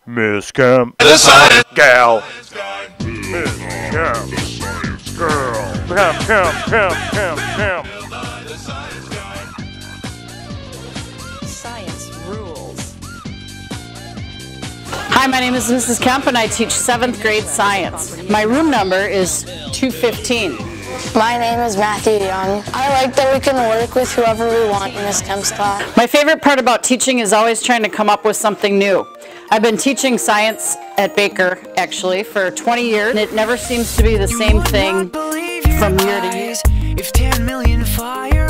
Miss Kemp, the science gal. Miss Kemp, girl. Kemp. Science rules. Hi, my name is Mrs. Kemp and I teach 7th grade science. My room number is 215. My name is Matthew Young. I like that we can work with whoever we want in Miss Kemp's class. My favorite part about teaching is always trying to come up with something new. I've been teaching science at Baker, actually, for 20 years, and it never seems to be the same thing from year to year. If 10 million fires